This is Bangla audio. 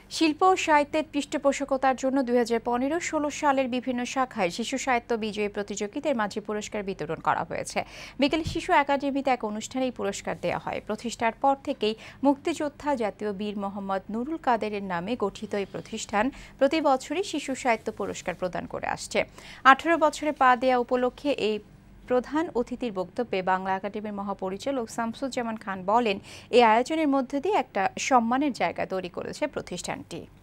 শিল্প ও সাহিত্যের পৃষ্ঠপোষকতার জন্য 2015-16 সালের বিভিন্ন শাখায় শিশু সাহিত্য বিজয়ী প্রতিযোগীদের মাঝে পুরস্কার বিতরণ করা হয়েছে। বিকেলে শিশু একাডেমিতে এক অনুষ্ঠানে এই পুরস্কার দেওয়া হয়। প্রতিষ্ঠার পর থেকেই মুক্তিযোদ্ধা জাতীয় বীর মোহাম্মদ নুরুল কাদেরের নামে গঠিত এই প্রতিষ্ঠান প্রতি বছরই শিশু সাহিত্য পুরস্কার প্রদান করে আসছে। 18 বছরে পা দেওয়া উপলক্ষে এই প্রধান অতিথির বক্তব্যে বাংলা একাডেমির মহাপরিচালক শামসুজ্জামান খান বলেন, এই আয়োজনের মধ্য দিয়ে একটা সম্মানের জায়গা তৈরি করেছে প্রতিষ্ঠানটি।